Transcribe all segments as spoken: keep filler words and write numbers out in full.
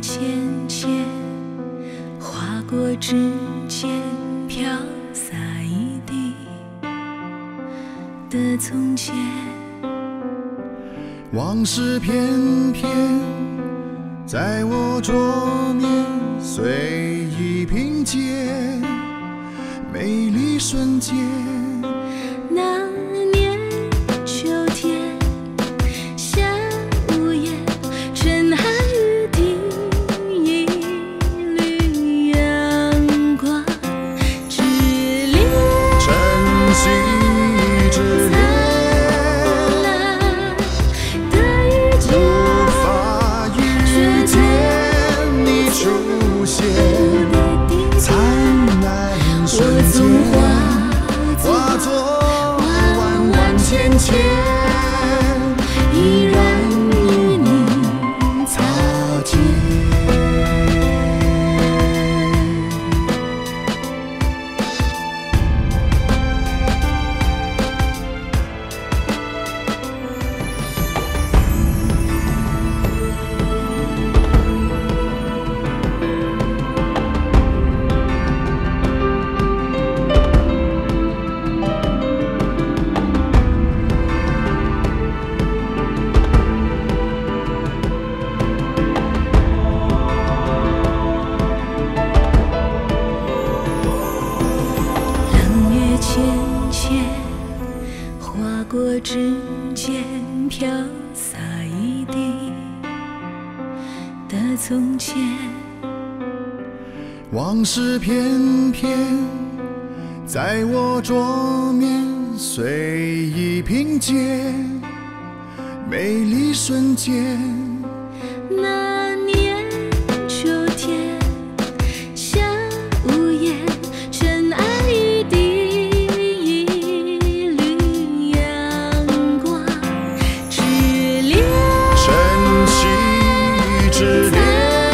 浅浅，划过指尖，飘洒一地的从前。 往事片片在我桌面随意拼接，美丽瞬间。 那年秋天，下屋檐，尘埃雨滴，一缕阳光，炽烈， 珍惜之恋，无法遇见你出现，灿烂瞬间，化作万万千千，依然与你擦肩。 浅浅划过指尖，飘洒一地的从前。 往事片片在我桌面随意拼接，美丽瞬间。 那年秋天，下屋檐，尘埃一地， 之恋，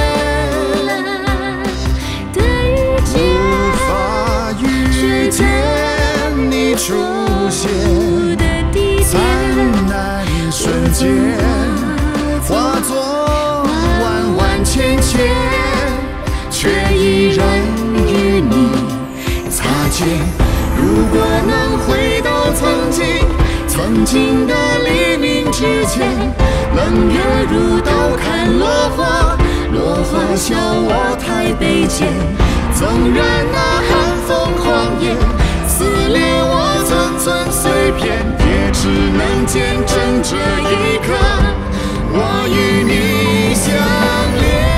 无法遇见你出现，灿烂瞬间，化作万万千千，却依然与你擦肩。如果能回到曾经，曾经的黎明之前，冷月如刀砍落花，落花笑我太卑贱。纵然那寒风狂野，撕裂我寸寸碎片，也只能见证这一刻，我与你相恋。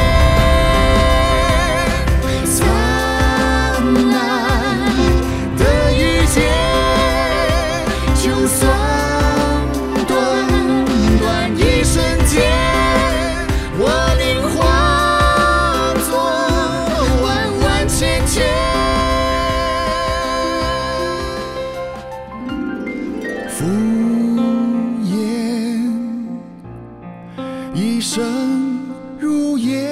灿烂的遇见，就算敷衍，一生如烟，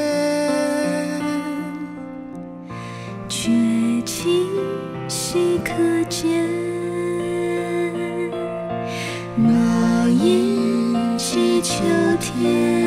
却清晰可见。那一季秋天。